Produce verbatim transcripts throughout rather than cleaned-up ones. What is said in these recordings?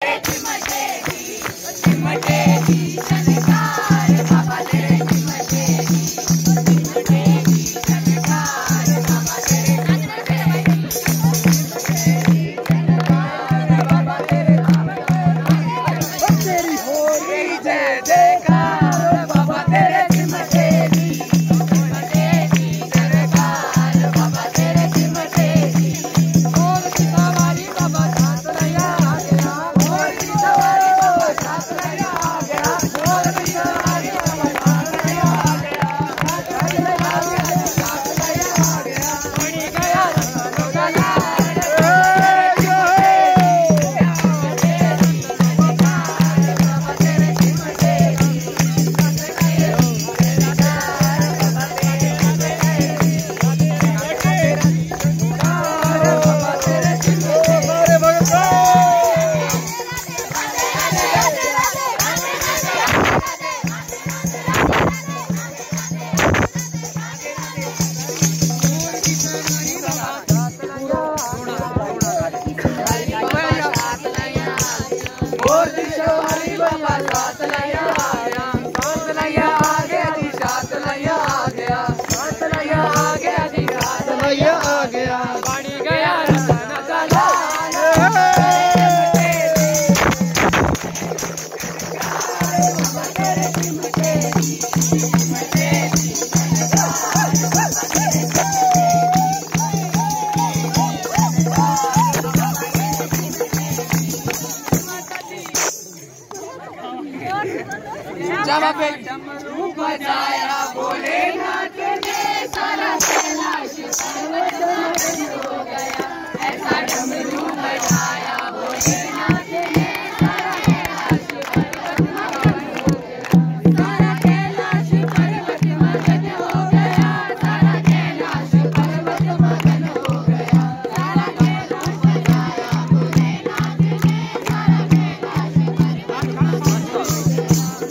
डमरू बजाया भोलेनाथ ने सारा कैलाश पर्वत मगन हो गया। ऐसा डमरू बजाया भोलेनाथ ने सारा कैलाश पर्वत मगन हो गया। सारा कैलाश पर्वत मगन हो गया। सारा कैलाश पर्वत मगन हो गया। सारा कैलाश बजाया भोलेनाथ ने सारा कैलाश पर्वत मगन हो गया।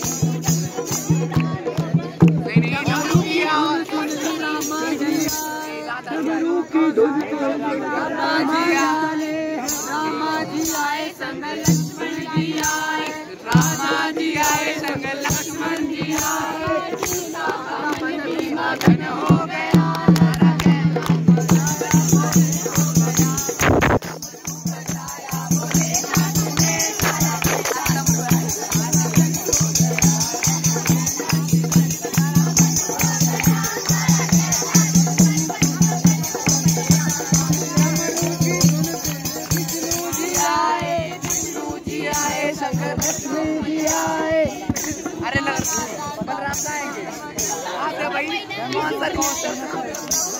रामा जी आए संग लक्ष्मण जी आए। रामा जी आए संग लक्ष्मण जी आए। सीता का मन भी मगन हो गया। अरे बलराम आएंगे, आगे भाई।